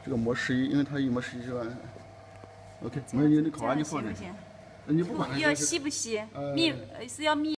这个磨11，因为它一磨11万。OK，没有你烤完就放这。你不管它要稀不稀？密是要密。